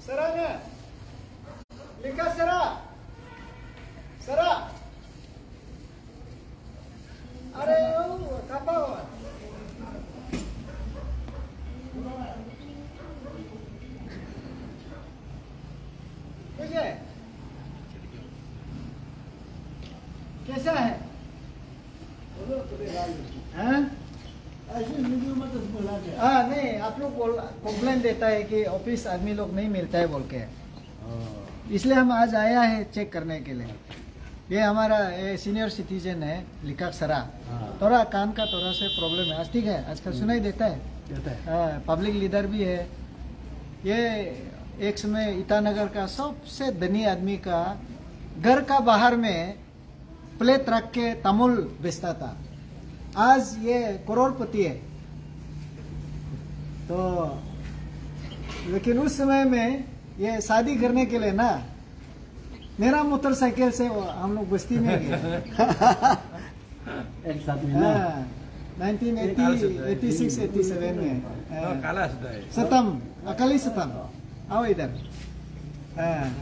सरा ने लिखा सरा सरा अरे कपा हुआ कैसा है? नहीं, आप लोग कंप्लेन देता है कि ऑफिस आदमी लोग नहीं मिलता है बोल के, इसलिए हम आज आया है चेक करने के लिए। ये हमारा सीनियर सिटीजन है लिखा सरा, थोड़ा कान का थोड़ा से प्रॉब्लम है। आज ठीक है, आजकल सुनाई देता है, पब्लिक लीडर भी है। ये एक समय ईटानगर का सबसे धनी आदमी का घर का बाहर में प्लेट रख के तमुल बेचता था। आज ये करोड़पति है। तो लेकिन उस समय में ये शादी करने के लिए ना मेरा मोटरसाइकिल से हम लोग बस्ती में गए। एक साथ में ना 1986-87 में सतम अकाली सतम आओ इधर। तो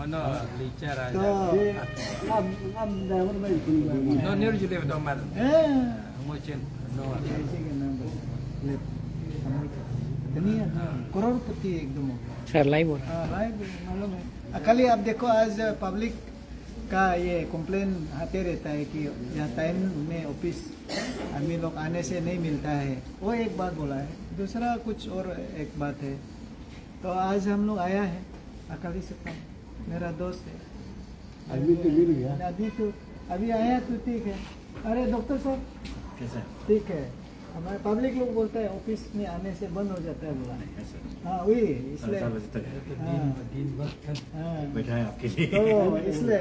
करोड़पति एकदम सर लाइव मालूम है। अकाली आप देखो आज पब्लिक का ये कंप्लेन आते रहता है कि यहाँ टाइम में ऑफिस आदमी लोग आने से नहीं मिलता है, वो एक बात बोला है। दूसरा कुछ और एक बात है। तो आज हम लोग आया है अकाली सत्ता, मेरा दोस्त है। अभी तो मिल गया, अभी आया तो ठीक है। अरे डॉक्टर साहब कैसा ठीक है, हमारे पब्लिक लोग बोलते हैं ऑफिस में आने से बंद हो जाता है बोला। हाँ वही इसलिए बैठा है आपके लिए, तो इसलिए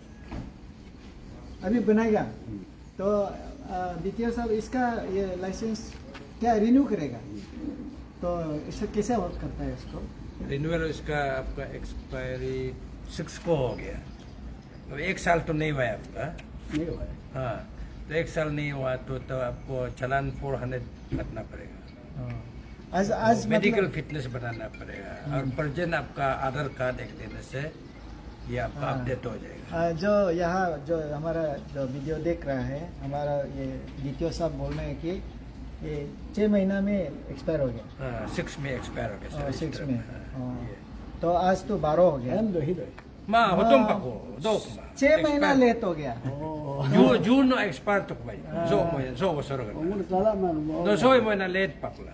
अभी बनाएगा। तो द्वितीय साहब इसका ये लाइसेंस क्या रिन्यू करेगा? तो इससे कैसे वर्क करता है इसको? रिन्यूअल इसका आपका एक्सपायरी 6 को हो गया। तो 1 साल तो नहीं हुआ है आपका, नहीं हुआ है। हाँ, तो 1 साल नहीं हुआ तो आपको चालान 400 कटना पड़ेगा। आज मेडिकल फिटनेस बनाना पड़ेगा और प्रेजेंट आपका आधार कार्ड एक देने से ये आपका अपडेट हो जाएगा। जो यहाँ जो हमारा जो वीडियो देख रहा है, हमारा ये द्वितीय साहब बोल रहे हैं कि ये 6 महीना में एक्सपायर हो गया। 6 में एक्सपायर हो गया। 6 में तो आज तो 12 हो गया। 6 महीना लेट हो गया। जून एक्सपायर तो भाई जो बसर सो महीना लेट पकड़ा।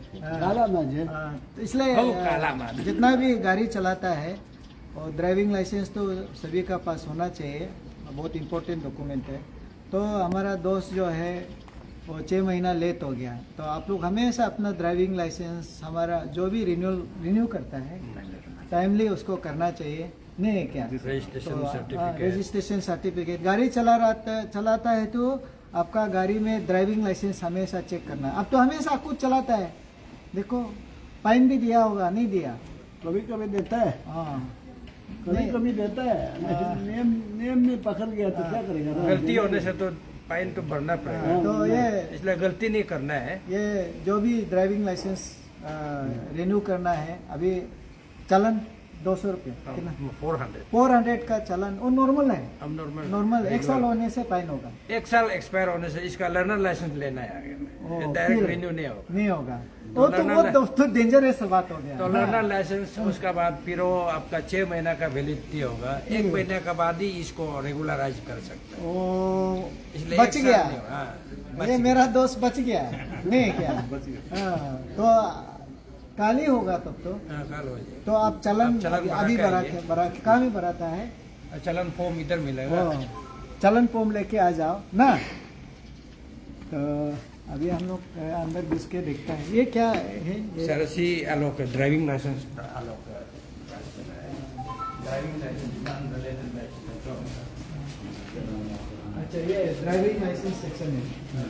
इसलिए जितना भी गाड़ी चलाता है और ड्राइविंग लाइसेंस तो सभी का पास होना चाहिए, बहुत इम्पोर्टेंट डॉक्यूमेंट है। तो हमारा दोस्त जो है वो 6 महीना लेट हो गया। तो आप लोग हमेशा अपना ड्राइविंग लाइसेंस हमारा जो भी रिन्यू करता है टाइमली उसको करना चाहिए, नहीं है क्या? रजिस्ट्रेशन सर्टिफिकेट गाड़ी चलाता है तो आपका गाड़ी में ड्राइविंग लाइसेंस हमेशा चेक करना है। अब तो हमेशा खुद चलाता है, देखो फाइन भी दिया होगा, नहीं दिया? कभी कभी देता है, कभी देता है। नियम में पकड़ गया तो क्या करेगा? गलती होने से तो फाइन तो भरना पड़ेगा। तो ये इसलिए गलती नहीं करना है। ये जो भी ड्राइविंग लाइसेंस रिन्यू करना है, अभी चालान 200 रुपये, 400 का चालान। वो नॉर्मल है, अब नॉर्मल 1 साल होने से फाइन होगा। 1 साल एक्सपायर होने से इसका लर्नर लाइसेंस लेना है आगे में, डायरेक्ट रिन्यू नहीं होगा। वो तो डेंजरस बात हो गया। तो लर्नर लाइसेंस उसका बाद फिर वो आपका 6 महीना का वैलिडिटी होगा, 1 महीने का बाद ही इसको रेगुलराइज कर सकते हैं। इसलिए बच गया, ये मेरा दोस्त बच गया, नहीं क्या? तो काल ही होगा तब तो। काल हो जाएगा। तो आप चालान अभी कहाँ में भराता है? चालान फॉर्म इधर मिलेगा, चालान फॉर्म लेके आ जाओ ना। तो अभी हम लोग अंदर घुस के देखता है ये क्या है। सरसी आलोक ड्राइविंग लाइसेंस आलोक ड्राइविंग लाइसेंस। अच्छा, ये ड्राइविंग लाइसेंस सेक्शन है।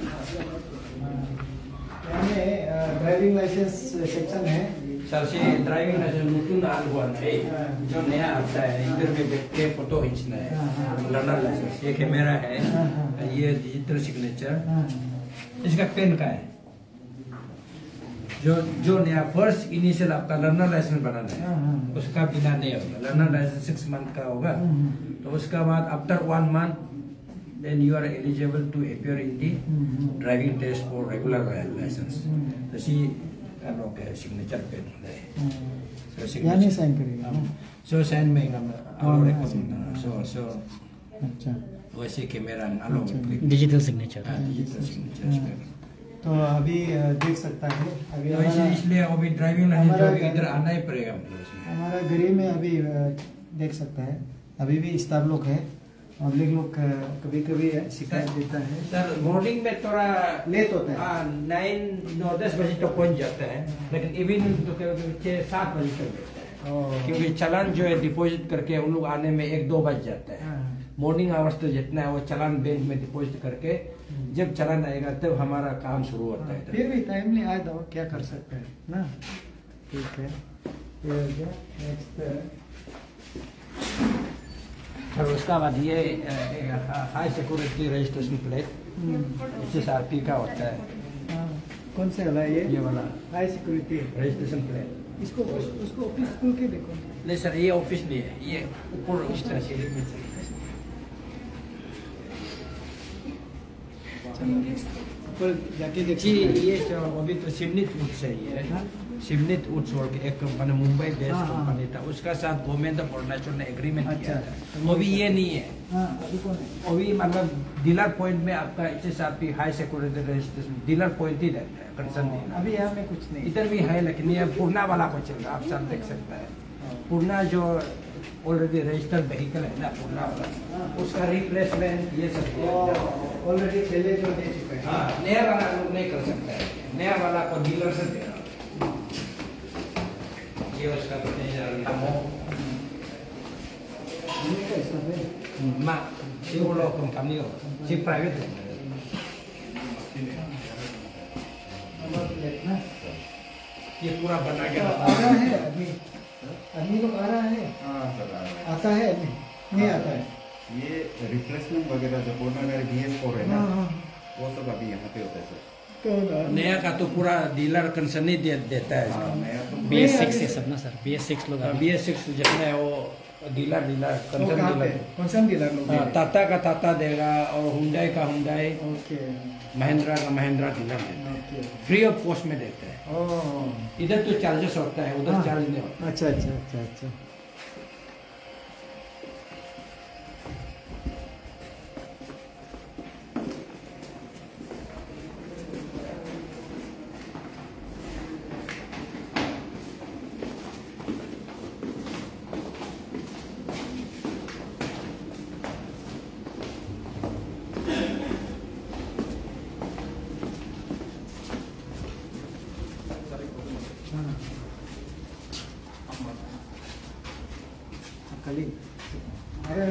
ड्राइविंग लाइसेंस सेक्शन है। सरसी ड्राइविंग लाइसेंस नतून आलुआ है जो नया आता है, इधर में बैठ के फोटो खींचना है। लर्नर लाइसेंस ये कैमरा है, ये डिजिटल सिग्नेचर, इसका पेन का है। जो नया फर्स्ट इनिशियल आपका लर्नर लाइसेंस बनाना है उसका बिना नहीं होगा। लर्नर लाइसेंस 6 मंथ का होगा, तो उसका बाद after 1 month then you are eligible to appear in the driving test for regular license. तो सी हम लोग के सिग्नेचर पे है। यानी साइन करेगा ना? सो साइन में हम सो अच्छा, वैसे कैमरा अलग डिजिटल सिग्नेचर। Digital signature. तो अभी देख सकता है अभी तो इसलिए अभी ड्राइविंग लाइसेंस जो इधर आना ही पड़ेगा हमारा गरी में अभी देख सकता है। अभी भी स्टाफ लोग है, पब्लिक लोग कभी कभी शिकायत देता है। सर मॉर्निंग में थोड़ा लेट होता है, 9-10 बजे तक पहुंच जाता है, लेकिन इवनिंग तो 6-7 बजे तक देता है, क्योंकि चालान जो है डिपॉजिट करके उन लोग आने में 1-2 बज जाता है। मॉर्निंग आवर्स तो जितना है वो चालान बैंक में डिपॉजिट करके जब चालान आएगा तब हमारा काम शुरू होता है। फिर भी टाइमली आए तो क्या कर सकते हैं ना। ठीक है, नेक्स्ट और उसका बाद ये high security registration plate HSRP का होता है। कौन से वाला है ये वाला हाई सिक्योरिटी रजिस्ट्रेशन प्लेट। इसको उसको ऑफिस खोल के देखो। नहीं सर, ये ऑफिस नहीं है, ये ऊपर इस तरह से ऊपर जाके जी। देखिए। ये जो अभी तो सिमनित वुड्स है, ये सिमनित वुड्स और एक मैंने मुंबई बेस्ड कंपनी था, उसका साथ गवर्नमेंट ऑफ अरुणाचल ने एग्रीमेंट किया था। अभी ये नहीं है, अभी कौन है? अभी मतलब डीलर पॉइंट में आपका HSRP high security registration dealer point ही रहता है कंसर्न नहीं। अभी यहाँ में कुछ नहीं। इधर भी है, लेकिन ये पूर्णा वाला को चल रहा है, आप सब देख सकता है। पूर्णा जो ऑलरेडी रजिस्टर्ड व्हीकल है ना, पूर्णा वाला, उसका रिप्लेसमेंट ये सब ऑलरेडी पहले जो दे चुका है। हाँ, नया वाला लोग नहीं कर सकता है, नया वाला को डीलर से दे रहा। ये उसका माँ ये वो लोग कंपनी हो, सिर्फ प्राइवेट है। ये पूरा बना के आ रहा है आदमी लोग आ रहा है। आता है नहीं आता है। ये रिप्लेसमेंट वगैरह जो पुराना मेरे BS4 है ना, वो सब अभी यहाँ पे होता है सर। नया का तो पूरा डीलर कंसर्न ही देता है इसका। नया तो BS6 है सब ना सर, BS6 लोग BS6 जितना है वो डीलर कंसर्न डीलर लोग टाटा का टाटा देगा और हुंडई का हुंडई, ओके महिंद्रा का महिंद्रा डीलर देता है, फ्री ऑफ कॉस्ट में देता है। इधर तो चार्जेस होता है, उधर चार्ज नहीं होता। अच्छा अच्छा अच्छा अच्छा। कली अरे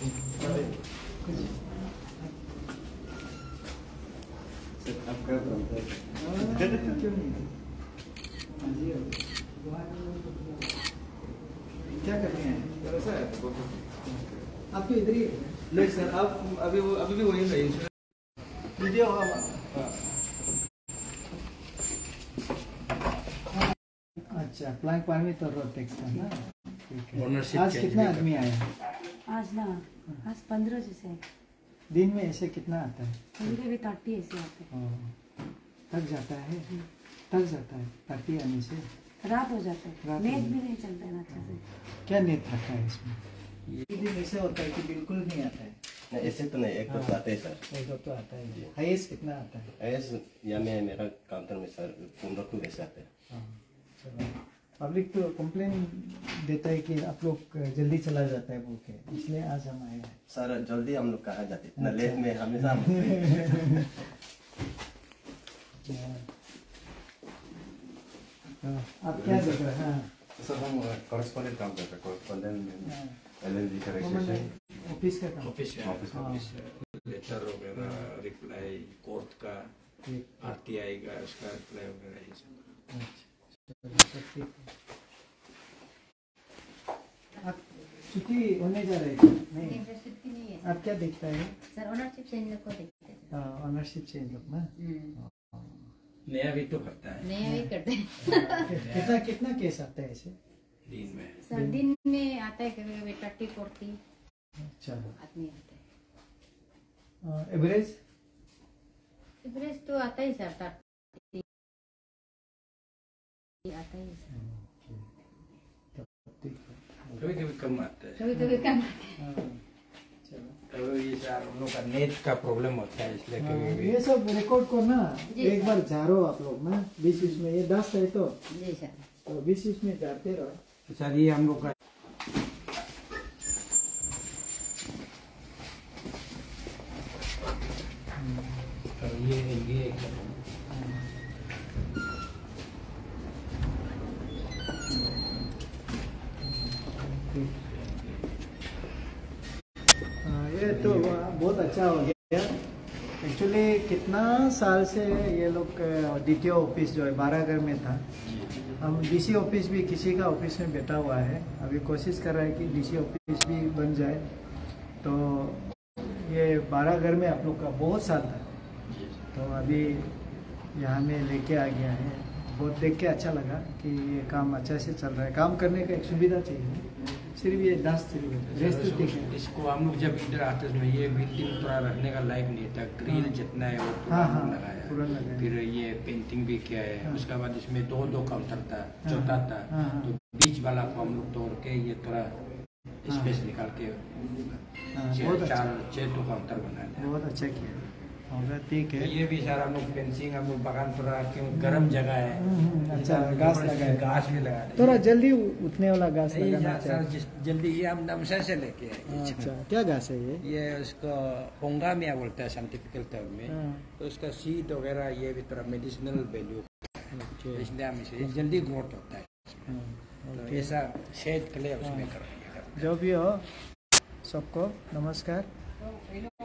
क्यों नहीं? क्या करते हैं? आप भी इधर ही नहीं सर, आप अभी भी वही है। वीडियो अच्छा प्लांक पानी तो रोड टैक्स का ना। ठीक है। Ownership आज change कितना भी आदमी आया? आज 15 जैसे दिन में ऐसे कितना आता है? मेरे भी 30 ऐसे आते थक जाता है 30 आने से। रात हो जाता है, रात नेट हो भी नहीं चलता है ना अच्छा से। क्या नेट रखा है इसमें? ये दिन ऐसे होता है कि बिल्कुल नहीं आता है। नहीं ऐसे तो नहीं, एक तो आते हैं सर। एक तो आता है। हाईएस्ट कितना आता है? ऐसे या मैं मेरा काउंटर में सर 15 ऐसे आते हैं। पब्लिक तो कंप्लेन देता है कि आप लोग जल्दी चला जाता है बोल के, इसलिए आज हम आए हैं। सर जल्दी हम लोग कहाँ जाते हैं, लेट में हमेशा हम आप क्या देख रहे हैं? सर हम कॉरेस्पॉन्डेंट काम करते हैं, कॉरेस्पॉन्डेंट LLG का रजिस्ट्रेशन ऑफिस का काम। ऑफिस ऑफिस का लेटर वगैरह, रिप्लाई कोर्ट का, RTI का, उसका रिप्लाई वगैरह ये सब। आप छुट्टी होने जा रहे थे? नहीं सर छुट्टी नहीं है आप क्या देखता है? सर, ओनरशिप चेंज को देखते हैं। ऑनरशिप चेंज लोग ना। नया भी तो करता है नया भी करते हैं। कितना कितना केस आता है ऐसे दिन में। सर दिन में आता है कभी कभी 30-40 अच्छा आदमी आता है। एवरेज एवरेज तो आता ही सर 30 आता ही सर। कभी कभी कम आता है, कभी कभी कम आता है। कभी ये सर हम लोग का नेट का प्रॉब्लम होता है इसलिए कभी ये सब रिकॉर्ड करना जी एक बार झाड़ो आप लोग ना बीच बीच में, ये डस्ट है तो जी सर। बीच बीच में झाड़ते रहो। सर ये हम लोग का ये ये तो बहुत अच्छा हो गया। एक्चुअली कितना साल से ये लोग DTO ऑफिस जो है बारागर में था, हम DC ऑफिस भी किसी का ऑफिस में बैठा हुआ है, अभी कोशिश कर रहा है कि DC ऑफिस भी बन जाए। तो ये बारागर में आप लोग का बहुत साल था, तो अभी यहाँ में लेके आ गया है। बहुत देख के अच्छा लगा कि ये काम अच्छा से चल रहा है। काम करने का एक सुविधा चाहिए, सिर्फ ये डस्ट रेस्ट तो ठीक है। इसको हम लोग जब इधर आते थे ये बिल्डिंग पूरा रखने का लायक नहीं था, ग्रिल जितना है वो पूरा लगाया, फिर ये पेंटिंग भी किया है। उसके बाद इसमें दो काउंटर था, चौथा था, तो बीच वाला को हम लोग तोड़ के ये थोड़ा स्पेस निकाल के छह तो काउंटर बना दिया। बहुत अच्छा किया होगा, ठीक है। ये भी सारा हम लोग फेंसिंग हम लोग बगान पूरा क्यों गर्म जगह है, अच्छा घास लगाए, घास भी लगा थोड़ा जल्दी उठने वाला घास लगाना चाहिए। जल्दी ये हम नमसा से लेके आए। अच्छा क्या घास है ये उसको पोंगा मिया बोलता है साइंटिफिकल टर्म में, तो उसका सीड वगैरह ये भी थोड़ा मेडिसिनल वैल्यू, इसलिए हम इसे जल्दी ग्रोथ होता है। तो ऐसा शेड के लिए उसमें करेंगे। जो भी हो सबको नमस्कार।